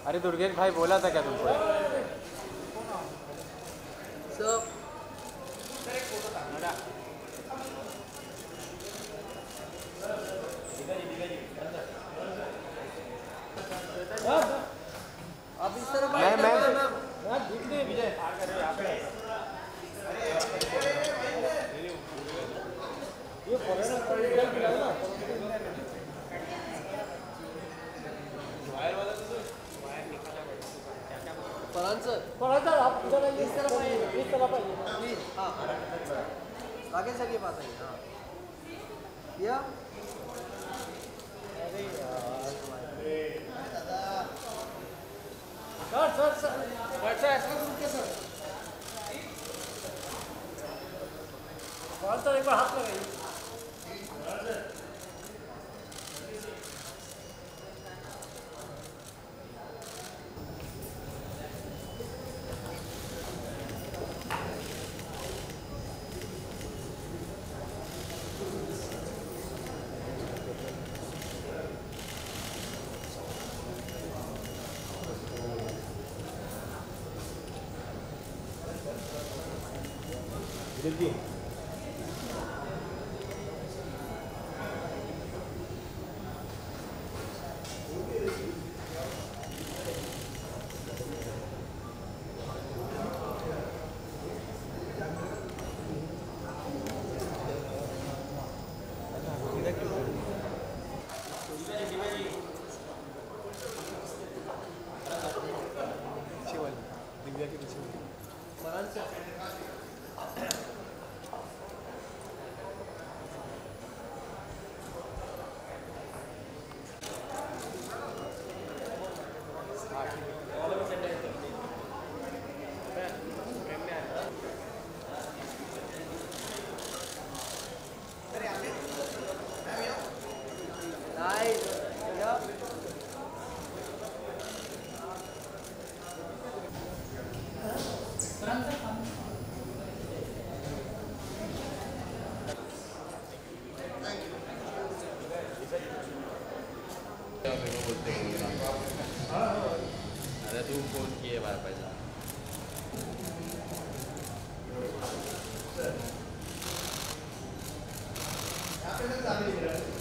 अरे दुर्गेश भाई बोला था क्या तुमको? आप इस तरफ मैं दिख नहीं विजय ये फरहान सर आप इधर आइए, इस तरफ आइए, इस तरफ आइए प्लीज। हाँ आगे सर के पास आइए। हाँ या अरे यार सर सर सर सर ऐसा रुकिए सर। फरहान सर एक बार हाथ लगाइए। जल्दी दिव्या के पीछे फरहान सर अरे तू फोन किए बार पहले यहाँ पे